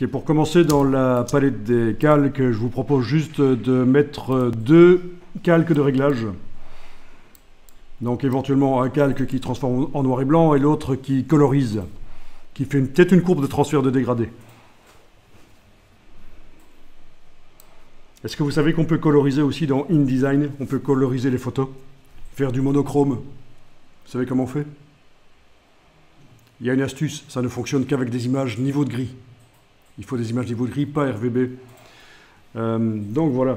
Ok, pour commencer dans la palette des calques, je vous propose juste de mettre deux calques de réglage. Donc éventuellement un calque qui transforme en noir et blanc et l'autre qui colorise, qui fait peut-être une courbe de transfert de dégradé. Est-ce que vous savez qu'on peut coloriser aussi dans InDesign? On peut coloriser les photos, faire du monochrome. Vous savez comment on fait? Il y a une astuce, ça ne fonctionne qu'avec des images niveau de gris. Il faut des images niveau de gris, pas RVB. Donc voilà.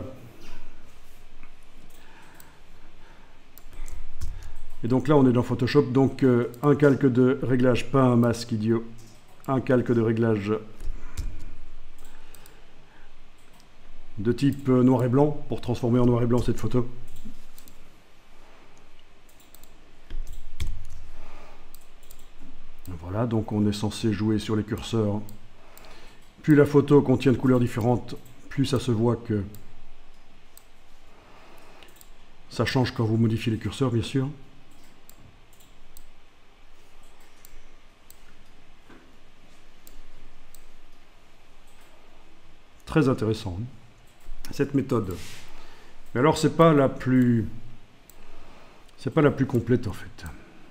Et donc là, on est dans Photoshop. Donc un calque de réglage, pas un masque idiot. Un calque de réglage de type noir et blanc, pour transformer en noir et blanc cette photo. Voilà, donc on est censé jouer sur les curseurs. Plus la photo contient de couleurs différentes, plus ça se voit que ça change quand vous modifiez les curseurs, bien sûr. Très intéressant, hein, cette méthode. Mais alors, c'est pas la plus complète en fait.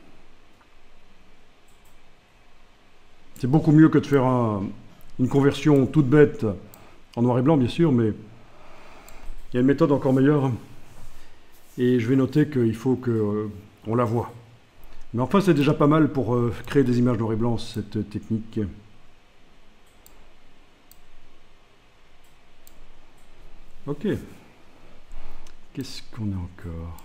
C'est beaucoup mieux que de faire une conversion toute bête en noir et blanc, bien sûr, mais il y a une méthode encore meilleure. Et je vais noter qu'il faut qu'on la voit. Mais enfin, c'est déjà pas mal pour créer des images noir et blanc, cette technique. Ok. Qu'est-ce qu'on a encore?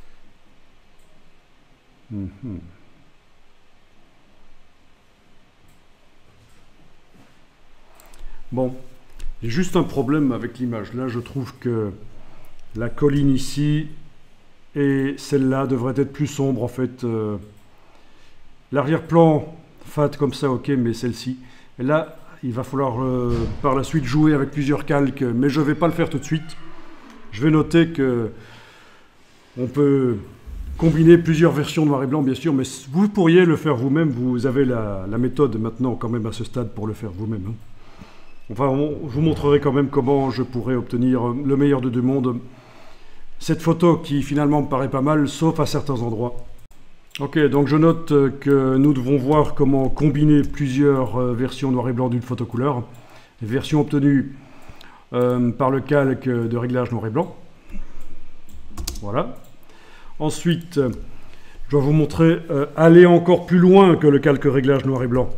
Bon, j'ai juste un problème avec l'image. Là, je trouve que la colline ici et celle-là devraient être plus sombres en fait. L'arrière-plan fat comme ça, ok, mais celle-ci. Et là, il va falloir par la suite jouer avec plusieurs calques, mais je ne vais pas le faire tout de suite. Je vais noter que on peut combiner plusieurs versions noir et blanc, bien sûr, mais vous pourriez le faire vous-même. Vous avez la méthode maintenant quand même à ce stade pour le faire vous-même, hein. Enfin, je vous montrerai quand même comment je pourrais obtenir le meilleur de deux mondes. Cette photo qui finalement me paraît pas mal, sauf à certains endroits. Ok, donc je note que nous devons voir comment combiner plusieurs versions noir et blanc d'une photo couleur. Version obtenue par le calque de réglage noir et blanc. Voilà. Ensuite, je dois vous montrer aller encore plus loin que le calque réglage noir et blanc.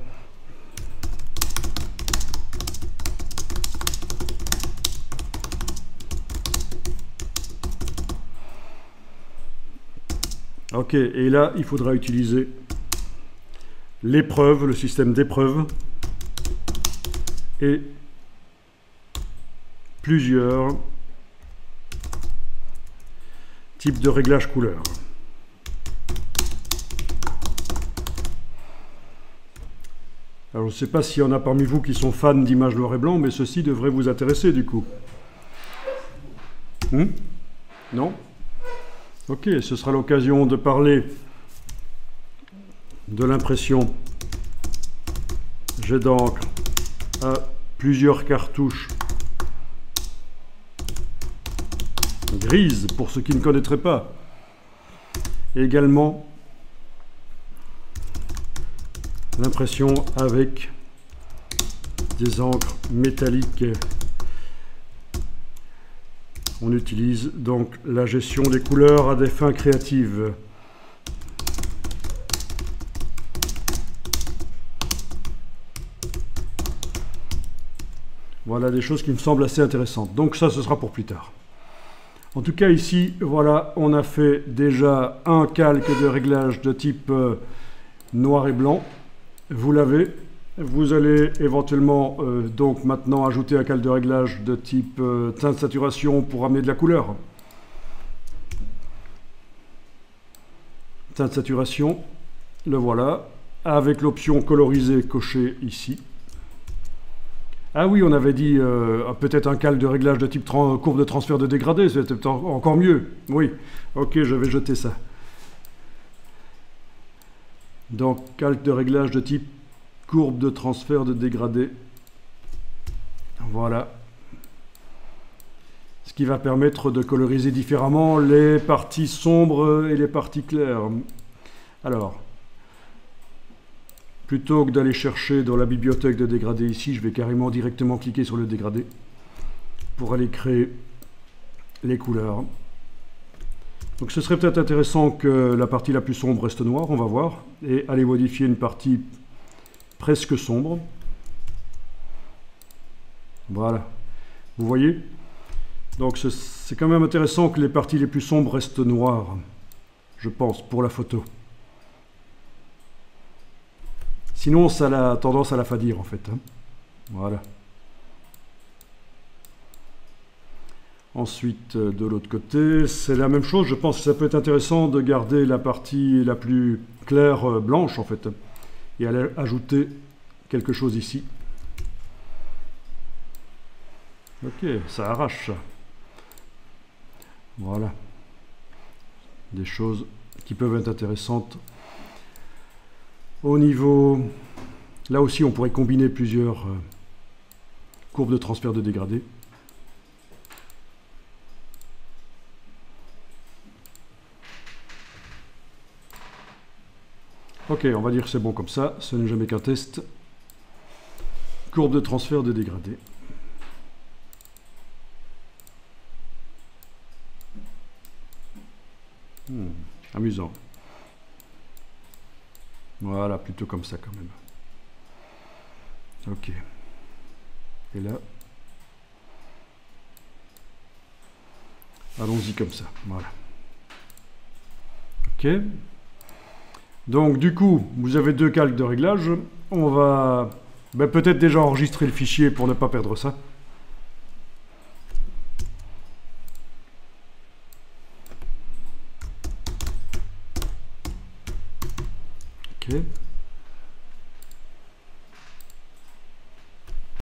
Ok, et là, il faudra utiliser l'épreuve, le système d'épreuve, et plusieurs types de réglage couleur. Alors, je ne sais pas s'il y en a parmi vous qui sont fans d'images noir et blanc, mais ceci devrait vous intéresser du coup. Non? Ok, ce sera l'occasion de parler de l'impression jet d'encre à plusieurs cartouches grises, pour ceux qui ne connaîtraient pas. Et également l'impression avec des encres métalliques. On utilise donc la gestion des couleurs à des fins créatives. Voilà des choses qui me semblent assez intéressantes. Donc ça, ce sera pour plus tard. En tout cas, ici, voilà, on a fait déjà un calque de réglage de type noir et blanc. Vous l'avez. Vous allez éventuellement donc maintenant ajouter un calque de réglage de type teinte de saturation pour amener de la couleur. Teinte de saturation, le voilà, avec l'option coloriser cochée ici. Ah oui, on avait dit peut-être un calque de réglage de type courbe de transfert de dégradé, c'était encore mieux. Oui, ok, je vais jeter ça. Donc calque de réglage de type courbe de transfert de dégradé. Voilà. Ce qui va permettre de coloriser différemment les parties sombres et les parties claires. Alors, plutôt que d'aller chercher dans la bibliothèque de dégradé ici, je vais carrément directement cliquer sur le dégradé pour aller créer les couleurs. Donc ce serait peut-être intéressant que la partie la plus sombre reste noire, on va voir, et aller modifier une partie presque sombre. Voilà, vous voyez? Donc c'est quand même intéressant que les parties les plus sombres restent noires, je pense, pour la photo. Sinon, ça a tendance à l'affadir, en fait. Hein. Voilà. Ensuite, de l'autre côté, c'est la même chose. Je pense que ça peut être intéressant de garder la partie la plus claire blanche, en fait, et aller ajouter quelque chose ici. Ok, ça arrache ça. Voilà. Des choses qui peuvent être intéressantes. Au niveau... Là aussi, on pourrait combiner plusieurs courbes de transfert de dégradé. Ok, on va dire que c'est bon comme ça. Ce n'est jamais qu'un test. Courbe de transfert de dégradé. Amusant. Voilà, plutôt comme ça quand même. Ok. Et là, allons-y comme ça. Voilà. Ok. Donc du coup, vous avez deux calques de réglage. On va peut-être déjà enregistrer le fichier pour ne pas perdre ça. Ok.